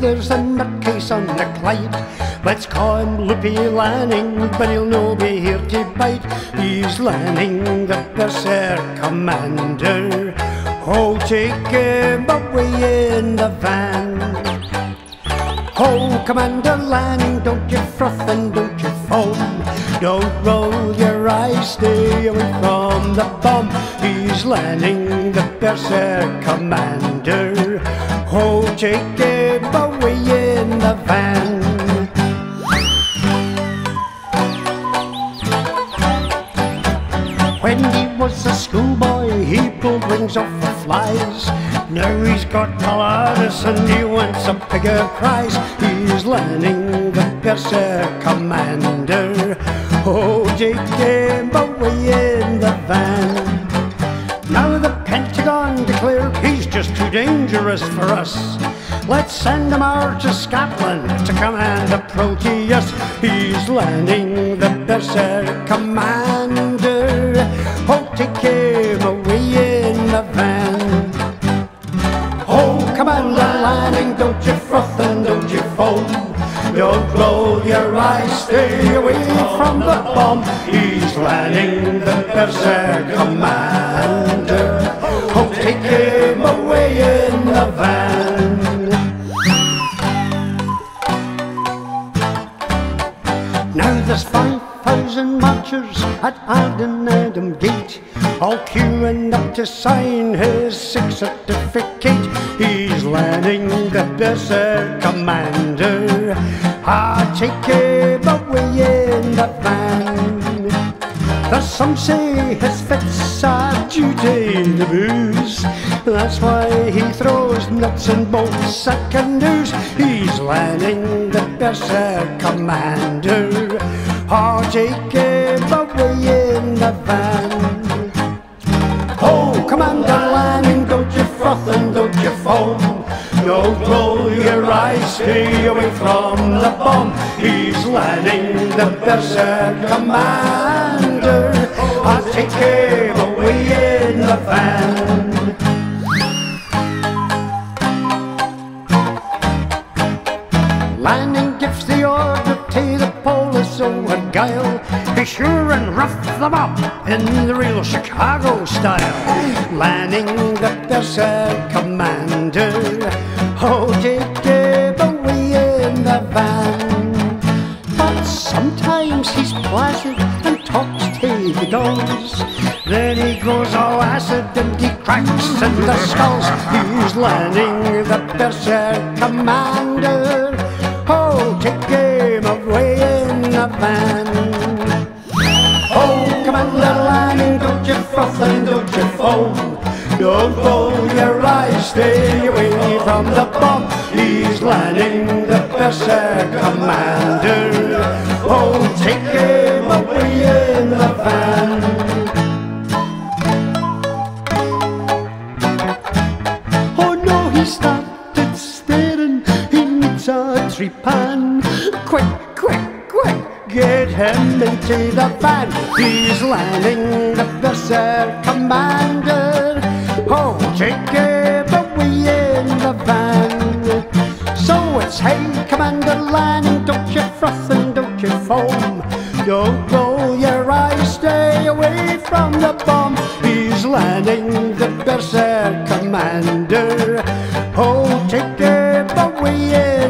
there's a nutcase on the Clyde. Let's call him Loopy Lanning, but he'll no be here to bite. He's Lanning, the Berserk commander. Oh, take him away in the van. Oh, Commander Lanning, don't you froth and don't you foam. Don't roll your eyes, stay away from the bomb. He's Lanning, the Berserk commander. Oh, take him away in the van. When he was a schoolboy, he pulled rings off the flies. Now he's got Polaris and he wants a bigger prize. He's Lanning, the Berserk commander. Oh, take him away in the van. Now the Pentagon declared he's just too dangerous for us. Let's send him out to Scotland to command the Proteus. He's Lanning, the Berserk commander. Oh, take him away in the van. Oh, Commander Lanning, don't you froth and don't you foam. Don't roll your eyes, stay away from the bomb. He's Lanning, the Berserk commander. Oh, take him away in the van. Now there's 5,000 marchers at Adam Gate, all queuing up to sign his sick certificate. He's Lanning, the Berserk commander. Ah, take him away in the van. There's some say his fits are due to the booze. That's why he throws nuts and bolts at canoes. He's Lanning, the Berserk commander. Oh, take him away in the van. Oh, Commander Lanning, don't you froth and don't you foam. Don't roll your eyes, stay away from the bomb. He's Lanning, the Berserk commander. I'll take him away in the van. Lanning gives the order to the police over guile. Be sure and rough them up in the real Chicago style. Lanning, the Berserk commander. Oh, take him away in the van. But sometimes he's placid and talks to the dolls. Then he goes all acid and he cracks in the skulls. He's Lanning, the Berserk commander. Oh, take him away in the van. Oh, Commander Lanning, don't you froth and don't you foam. Don't roll your eyes, stay away from the bomb. He's Lanning, the Berserk commander. Oh, take him away in the van. Oh no, he started staring, he needs a trepan. Quick, quick, quick, get him into the van. He's Lanning, the Berserk commander. Oh, take him away in the van. So it's hey, Commander Lanning, don't you froth and don't you foam. Don't roll your eyes, stay away from the bomb. He's Lanning, the Berserk commander. Oh, take him away in